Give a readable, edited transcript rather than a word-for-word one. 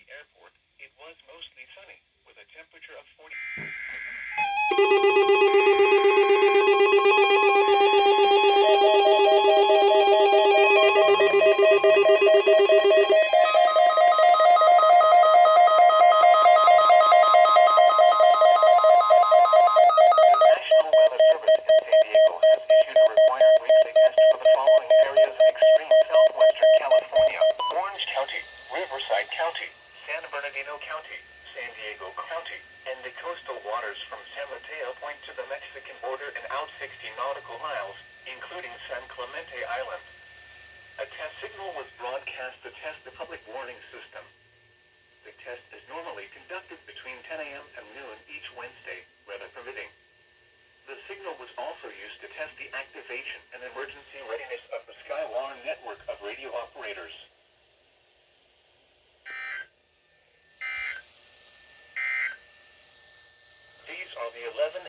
the airport, it was mostly sunny, with a temperature of 40. Riverside County, San Bernardino County, San Diego County, and the coastal waters from San Mateo Point to the Mexican border and out 60 nautical miles, including San Clemente Island. A test signal was broadcast to test the public warning system. The test is normally conducted between 10 a.m. and noon each Wednesday, weather permitting. The signal was also used to test the activation and emergency readiness of the SkyWar network of radio operators. These are the 11